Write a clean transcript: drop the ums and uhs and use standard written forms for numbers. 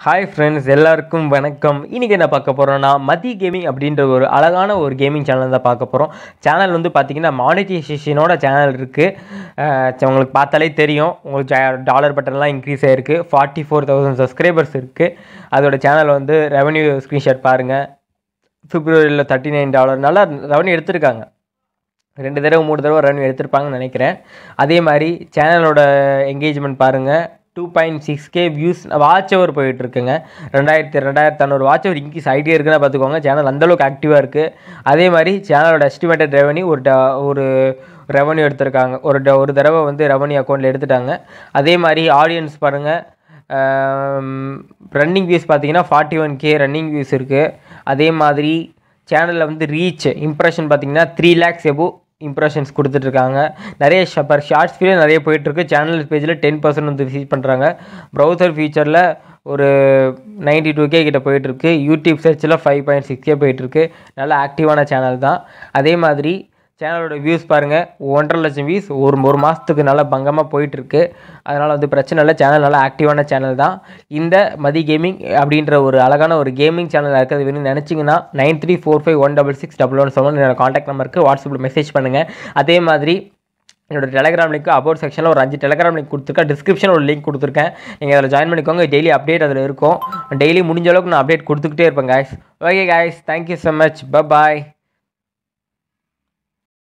Hi friends, எல்லாருக்கும் வணக்கம். இன்றைக்கி என்ன பார்க்க போகிறோன்னா, மதி கேமிங் அப்படின்ற ஒரு அழகான ஒரு கேமிங் சேனல் தான் பார்க்க போகிறோம். சேனல் வந்து பார்த்திங்கன்னா மானிட்டைசேஷனோட சேனல் இருக்குது. உங்களுக்கு பார்த்தாலே தெரியும். உங்களுக்கு டாலர் பட்டன்லாம் இன்க்ரீஸ் ஆகிருக்கு. 44,000 சப்ஸ்கிரைபர்ஸ் இருக்குது. அதோட சேனல் வந்து ரெவன்யூ ஸ்க்ரீன்ஷாட் பாருங்கள். பிப்ரவரியில் $39 நல்லா ரெவன்யூ எடுத்திருக்காங்க. 2 தடவை 3 தடவை ரெவன்யூ எடுத்திருப்பாங்கன்னு நினைக்கிறேன். அதே மாதிரி சேனலோட என்கேஜ்மெண்ட் பாருங்கள். 2.6K வியூஸ் வாட்ச் ஹவர் போயிட்டுருக்குங்க. 2500 வாட்ச் ஹவர் இன்க்ரீஸ் ஆகிட்டே இருக்குன்னு பார்த்துக்கோங்க. சேனல் அந்தளவுக்கு ஆக்டிவாக இருக்குது. அதே மாதிரி சேனலோட எஸ்டிமேட்டட் ரெவன்யூ ஒரு ரெவன்யூ எடுத்திருக்காங்க. ஒரு தடவை வந்து ரெவன்யூ அக்கௌண்ட்டில் எடுத்துட்டாங்க. அதே மாதிரி ஆடியன்ஸ் பாருங்கள். ரன்னிங் வியூஸ் பார்த்தீங்கன்னா 41K ரன்னிங் வியூஸ் இருக்குது. அதே மாதிரி சேனலில் வந்து ரீச் இம்ப்ரெஷன் பார்த்தீங்கன்னா 3 lakhs எபோவ் இம்ப்ரெஷன்ஸ் கொடுத்துட்ருக்காங்க. நிறைய ஷார்ட்ஸ் வீடியோ நிறைய போயிட்டுருக்கு. சேனல் பேஜில் 10% வந்து விசிட் பண்ணுறாங்க. ப்ரௌசர் ஃபீச்சரில் ஒரு 92K கிட்ட போயிட்டுருக்கு. யூடியூப் சர்ச்சில் 5.6K போயிட்டுருக்கு. நல்லா ஆக்டிவான சேனல் தான். அதே மாதிரி சேனலோட வியூஸ் பாருங்கள். 1.5 லட்சம் வியூஸ் ஒரு மாதத்துக்கு நல்லா பங்கமாக போயிட்டுருக்கு. அதனால் வந்து பிரச்சனை இல்லை. சேனல் நல்லா ஆக்டிவான சேனல் தான். இந்த மதி கேமிங் அப்படின்ற ஒரு அழகான ஒரு கேமிங் சேனல் இருக்கிறது வேணும்னு நினச்சிங்கன்னா 9345166117 என்னோட காண்டாக்ட் நம்பருக்கு வாட்ஸ்அப்பில் மெசேஜ் பண்ணுங்கள். அதே மாதிரி என்னோட டெலிகிராம் லிங்க் அபவுட் செக்ஷனில் ஒரு 5 டெலிகிராம் லிங்க் கொடுத்துருக்கேன். டிஸ்கிரிப்ஷனில் ஒரு லிங்க் கொடுத்துருக்கேன். நீங்கள் அதில் ஜாயின் பண்ணிக்கோங்க. டெய்லி அப்டேட் அதில் இருக்கும். டெய்லி முடிஞ்ச அளவுக்கு நான் அப்டேட் கொடுத்துக்கிட்டே இருப்பேன் guys. Okay guys, thank you so much. பாய்.